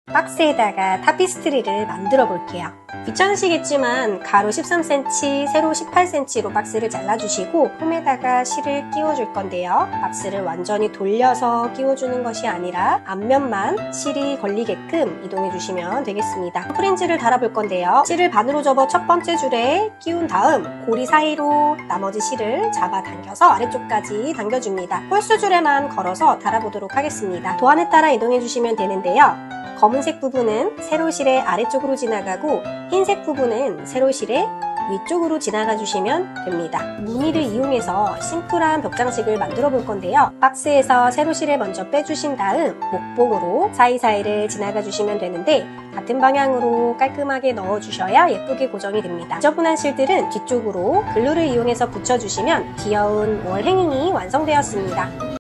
박스에다가 타피스트리를 만들어 볼게요. 귀찮으시겠지만 가로 13cm, 세로 18cm로 박스를 잘라주시고 홈에다가 실을 끼워줄 건데요. 박스를 완전히 돌려서 끼워주는 것이 아니라 앞면만 실이 걸리게끔 이동해 주시면 되겠습니다. 프린지를 달아볼 건데요. 실을 반으로 접어 첫 번째 줄에 끼운 다음 고리 사이로 나머지 실을 잡아당겨서 아래쪽까지 당겨줍니다. 홀수 줄에만 걸어서 달아보도록 하겠습니다. 도안에 따라 이동해 주시면 되는데요. 검은색 부분은 세로실의 아래쪽으로 지나가고 흰색 부분은 세로실의 위쪽으로 지나가 주시면 됩니다. 무늬를 이용해서 심플한 벽장식을 만들어 볼 건데요. 박스에서 세로실을 먼저 빼주신 다음 목봉으로 사이사이를 지나가 주시면 되는데 같은 방향으로 깔끔하게 넣어 주셔야 예쁘게 고정이 됩니다. 지저분한 실들은 뒤쪽으로 글루를 이용해서 붙여주시면 귀여운 월 행잉이 완성되었습니다.